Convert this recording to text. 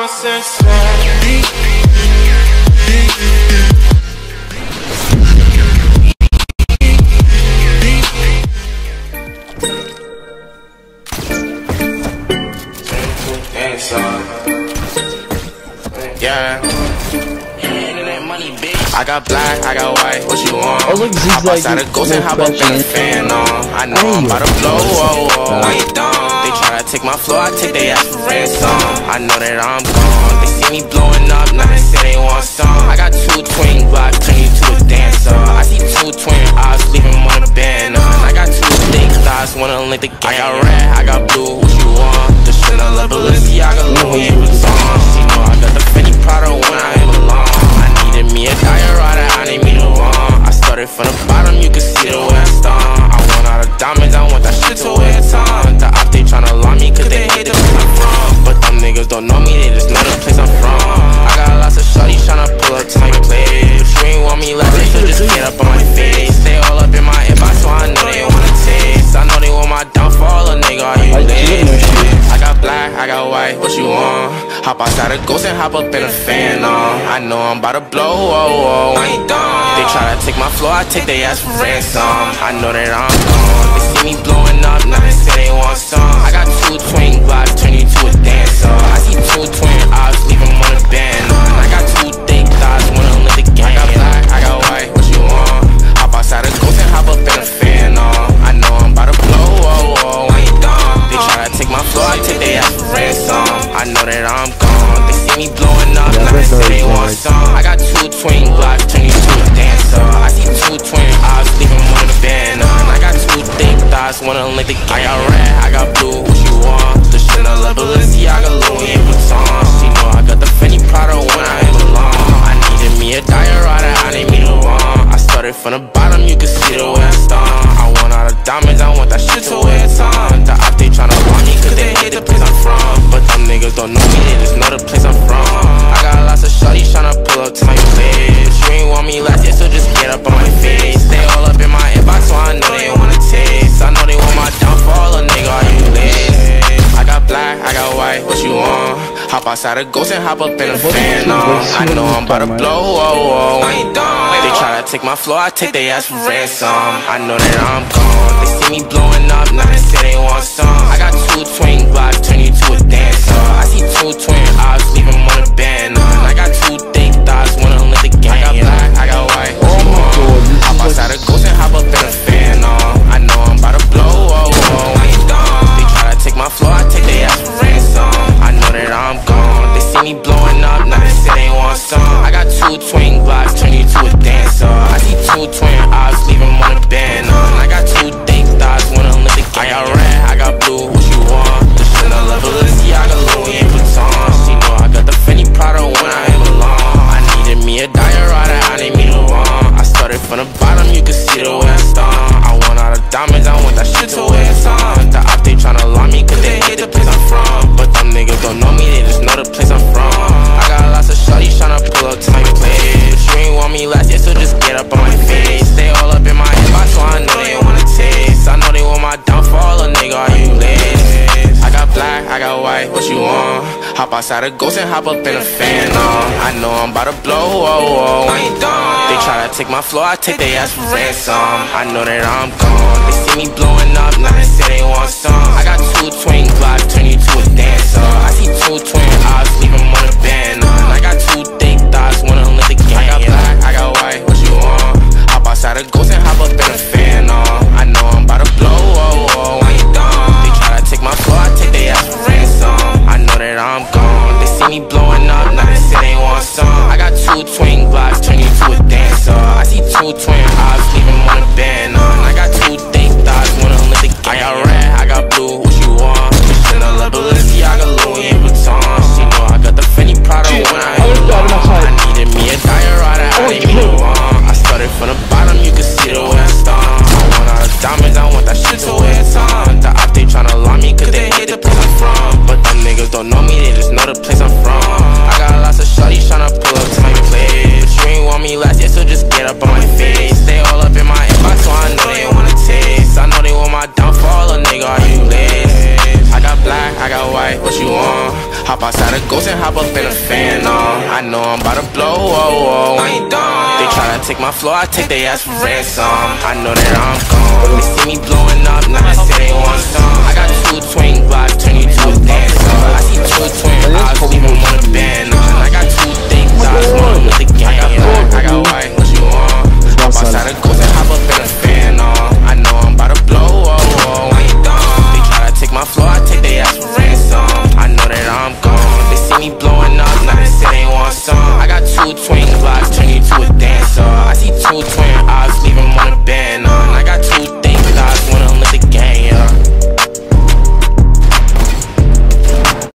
my senses. Yeah. I got black, I got white, what you want? Oh, look, hop outside a ghost and hop up in a fan on. I know I'm about to blow, whoa, whoa. Why you dumb? They try to take my floor, I take they ass for ransom. I know that I'm gone. They see me blowing up, now they say they want some. I got 2 twin blocks, turn you to a dancer. I see 2 twin eyes, leaving one a band on. I got 2 thick thighs, wanna link the game. I got red, I got blue, what you want? The Chanel, Balenciaga, Louis Vuitton. You know I got the Fendi Prada when I am alone. I needed me a diorata, I need me to run. I started from the bottom, you can see the way I stung. I want all the diamonds, I want that shit to wear a ton. The op, they tryna lie me, cause they hate the place I'm from. But them niggas don't know me, they just know the place I'm from. I got lots of shorties tryna pull up to my place. If you ain't want me like this, so just get up on my face. They all up in my inbox, so I know they wanna taste. I know they want my downfall, a nigga, are you lazy? I got black, I got white, what you want? Hop outside a ghost and hop up in a fan on. I know I'm about to blow, whoa, whoa. I ain't dumb. They try to take my floor, I take they ass for ransom. I know that I'm gone. They see me blowing up, now they say they want some. I got 2 twin blocks, turn you to a dancer. I see 2 twin eyes, leave them on a band on. I got 2 thick thighs, wanna live the game. I got black, I got white, what you want? Hop outside a ghost and hop up in a fan on. I know I'm about to blow, whoa, whoa. I ain't dumb. They try to take my floor, I take they ass for ransom. I know that I'm gone. They see me blowing up, now they say they want some. I got 2 twin blocks, turn you to a dancer. I see 2 twin eyes, leave them on the band on. I got 2 thick thighs, wanna link the game. I got red, I got blue, what you want? The Chanel, Balenciaga, Louis Vuitton. She know I got the Fendi Prada when I am alone. I needed me a diorata, I need me to run. I started from the bottom, you can see the way I stung. I want all the diamonds, I want that shit to wear a ton. The op, they tryna want me, cause they hate the place I'm from. But them niggas don't know me, they just know the place I'm from. I got lots of shorties tryna pull up to my place. You ain't want me last year, so just get up on my face. They all up in my inbox, so I know they wanna taste. I know they want my downfall, a nigga, are you lazy? I got black, I got white, what you want? Hop outside a ghost and hop up in a fan on. I know I'm about to blow, whoa, whoa. I ain't dumb. They try to take my floor, I take they ass for ransom. I know that I'm gone. They see me blowing up, now they say they want some. I got 2 twin blocks, turn you to a dancer. I see 2 twin eyes, leave them on a band on. I got 2 thick thighs, wanna live the game. I got black, I got white, what you want? Hop outside a ghost and hop up in a fan on. I know I'm about to blow, whoa, whoa. I ain't dumb. They try to take my floor, I take they ass for ransom. I know that I'm gone. They see me blowing up, now they say they want some. I got 2 twin blocks, turn you to a dancer. I see 2 twin eyes, leave them on a band on. I got 2 thick thighs, wanna live the game. I got red, I got blue, what you want? The Chanel, Balenciaga, Louis Vuitton. She know I got the Fendi Prada when I am alone. I needed me a diorata, I need me to run. I started from the bottom, you can see the way I stung. I want all the diamonds, I want that shit to wear a ton. The op, they tryna lie me, cause they hate the place I'm from. But them niggas don't know me, they just know the place I'm from. I got lots of shorties tryna pull up to my place. You ain't want me last year, so just get up on my face. They all up in my inbox, so I know they wanna taste. I know they want my downfall, a nigga, are you lazy? I got black, I got white, what you want? Hop outside a ghost and hop up in a fan on. I know I'm about to blow, whoa, whoa. I ain't dumb. They try to take my floor, I take they ass for ransom. I know that I'm gone. They see me blowing up, now they say they want some. I got 2 twin blocks, turn you to a dancer. I see 2 twin eyes, leave them on a band on. I got 2 thick thighs, wanna live the game. I got black, I got white, what you want? Hop outside a ghost and hop up in a fan on. I know I'm about to blow, whoa, whoa. I ain't dumb. They try to take my floor, I take they ass for ransom. I know that I'm gone. They see me blowing up, now they say they want some. I got 2 twin blocks, turn you to a dancer. I see 2 twin eyes, leave them on a band on. I got 2 thick thighs, wanna live the game. I got red, I got blue, what you want? The Chanel, Balenciaga, Louis Vuitton. She know I got the Fendi Prada when I am alone. I needed me a diorata, I need me to run. I started from the bottom, you can see the way I stung. I want all the diamonds, I want that shit to wear a ton. The op, they tryna lie me, cause they hate the place I'm from. But them niggas don't know me, they just know the place I'm from. I got lots of shorties tryna pull up to my place. You ain't want me last year, so just get up on my face. They all up in my inbox, so I know they wanna taste. I know they want my downfall, a nigga, are you lazy? I got black, I got white, what you want? Hop outside a ghost and hop up in a fan, I know I'm about to blow, I ain't done. They try to take my floor, I take their ass for ransom. I know that I'm gone. They see me blowing up, now